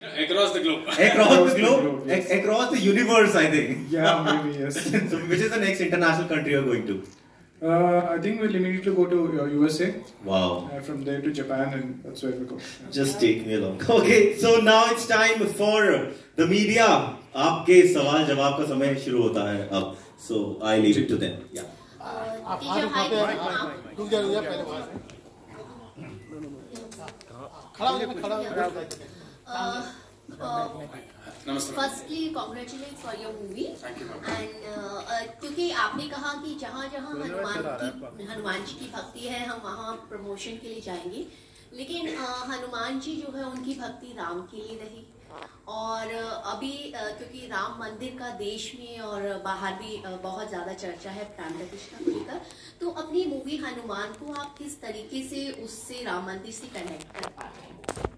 Across the globe. Across the globe? Yes. Across the universe, I think. Yeah, maybe, yes. So, which is the next international country you're going to? I think we'll immediately go to USA. Wow. From there to Japan, and that's where we go. Yeah. Just take me along. Okay, so now it's time for the media. आपके सवाल जवाब का समय शुरू होता है अब. So I leave it to them. Yeah. Firstly, congratulations for your movie. Thank you. And क्योंकि आपने कहा कि जहाँ जहाँ हनुमान जी की भक्ति है हम वहाँ प्रमोशन के लिए जाएंगे, लेकिन हनुमान जी जो है उनकी भक्ति राम के लिए रही. और अभी क्योंकि राम मंदिर का देश में और बाहर भी बहुत ज़्यादा चर्चा है प्राण प्रतिष्ठा को लेकर, तो अपनी मूवी हनुमान को आप किस तरीके से उससे राम मंदिर से कनेक्ट कर पा रहे हैं?